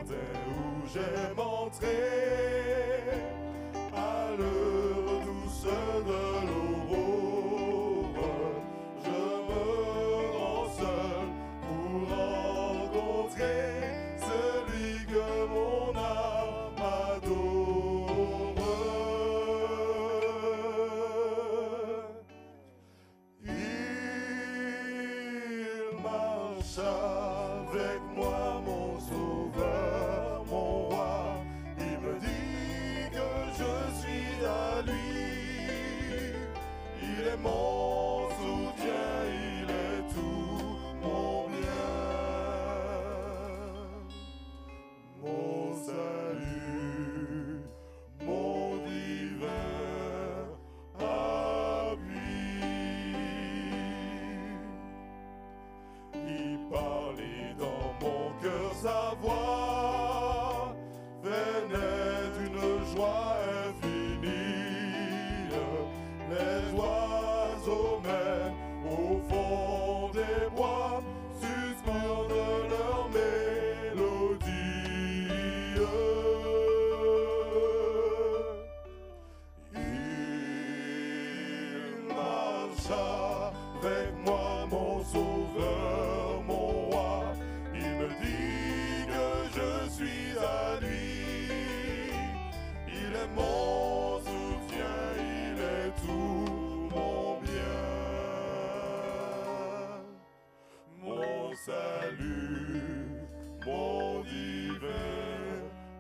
jardin où j'aime entrer, à l'heure douce de l'aurore, je me rends seul pour rencontrer celui que mon âme adore. Il marche avec moi, mon sauveur, mon roi. Il me dit que je suis à lui. Il est mon soutien, il est tout mon bien, mon salut, mon divin appui. Il parlait dans mon cœur, sa voix fait naître une joie infinie. Les oiseaux même au fond des bois suspendent leur mélodie. Il marche avec moi, mon sauveur, mon roi. Il me dit que je suis à lui. Il est mon soutien, il est tout mon bien, mon salut, mon divin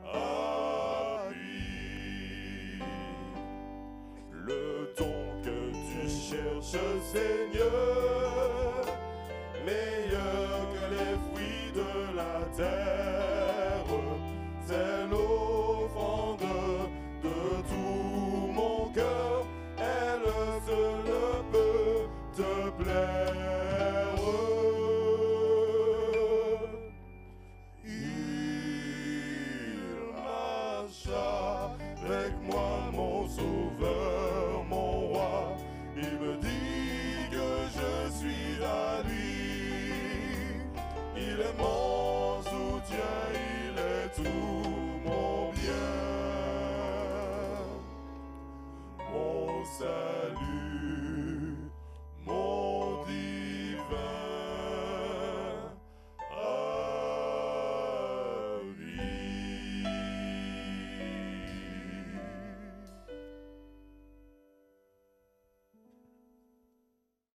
appui. Le don que tu cherches, Seigneur, meilleur que les fruits de la terre, c'est l'offrande de tout mon cœur, elle seule peut te plaire. Il marche avec moi, mon sauveur, mon roi. Il me dit que je suis à lui. Il est mon soutien, il est tout